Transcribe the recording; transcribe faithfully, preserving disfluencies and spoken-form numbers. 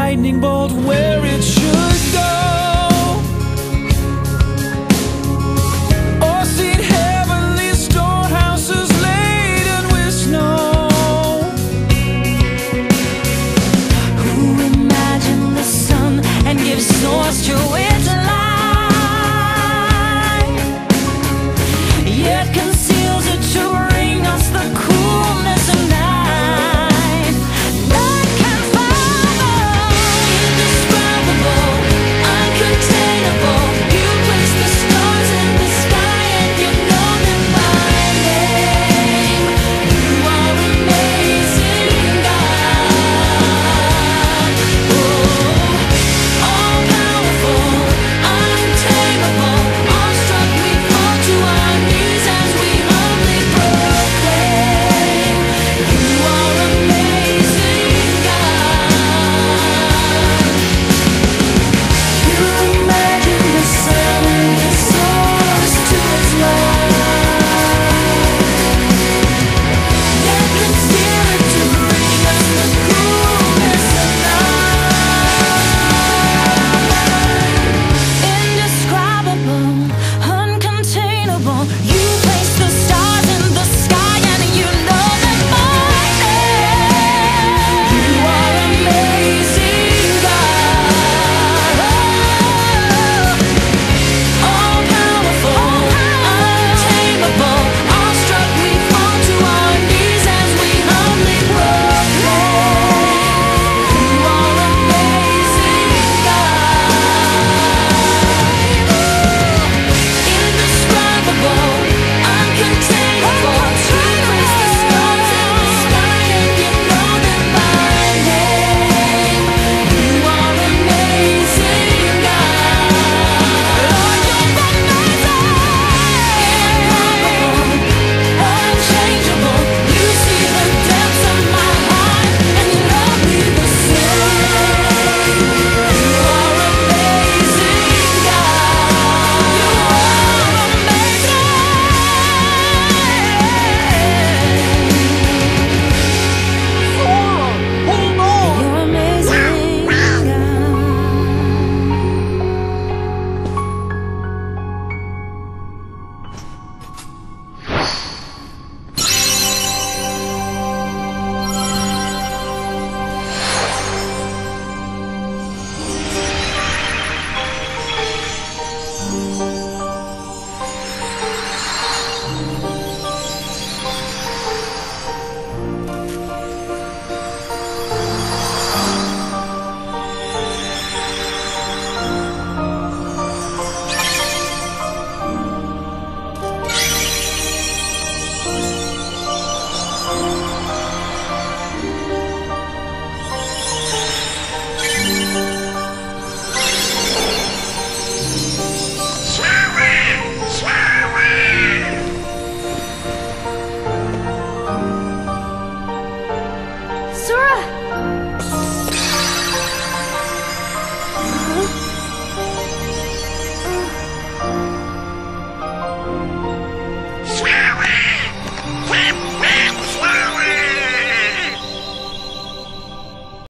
lightning bolt where it should go. Or seen heavenly storehouses laden with snow. Who imagined the sun and gives source to its light, yet conceals it to bring us the coolness of night. None can follow. Indescribable, uncontainable. You place the stars in the sky and you know them by name. You are amazing, God. Oh, all powerful, untamable. Awestruck, we fall to our knees as we humbly proclaim. You are amazing, God. You imagine the sun and the source to its light, yet conceal it to bring us the coolness of night. Indescribable, uncontainable. You place the stars in the sky and you know them by name. You are amazing, God. All powerful, untamable. Awestruck, we fall to our knees as we humbly proclaim. You are amazing, God. Indescribable, uncontainable. You place the stars in the sky and you know them by name. You are amazing, God. Lord, you're amazing. Improbable, unchangeable. You see the depths of my heart and you love me the same. You are amazing, God. You are amazing. Hold on. You're amazing, God. Sora!